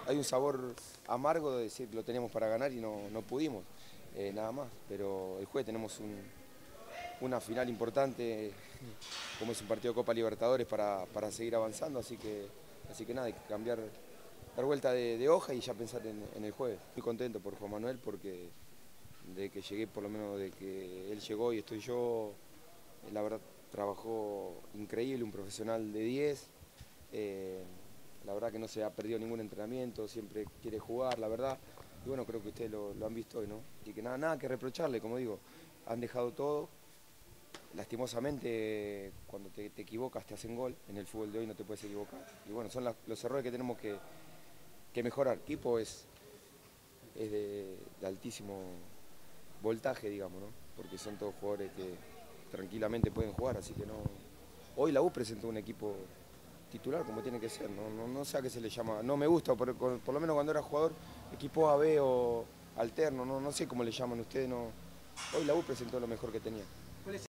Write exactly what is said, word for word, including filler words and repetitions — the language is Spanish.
hay un sabor amargo de decir que lo teníamos para ganar y no, no pudimos, eh, nada más. Pero el jueves tenemos un, una final importante, como es un partido de Copa Libertadores, para, para seguir avanzando, así que, así que nada, hay que cambiar, dar vuelta de, de hoja y ya pensar en, en el jueves. Muy contento por Juan Manuel porque de que llegué, por lo menos de que él llegó y estoy yo, la verdad trabajó increíble, un profesional de diez. Eh, la verdad que no se ha perdido ningún entrenamiento, siempre quiere jugar, la verdad. Y bueno, creo que ustedes lo, lo han visto hoy, ¿no? Y que nada, nada que reprocharle, como digo, han dejado todo. Lastimosamente, cuando te, te equivocas te hacen gol. En el fútbol de hoy no te puedes equivocar. Y bueno, son la, los errores que tenemos que, que mejorar. El equipo es, es de, de altísimo voltaje, digamos, ¿no? Porque son todos jugadores que tranquilamente pueden jugar, así que no. Hoy la U presentó un equipo titular como tiene que ser, no, no, no sé a qué se le llama, no me gusta, por, por lo menos cuando era jugador, equipo A, B o alterno, no, no sé cómo le llaman ustedes, no. Hoy la U presentó lo mejor que tenía.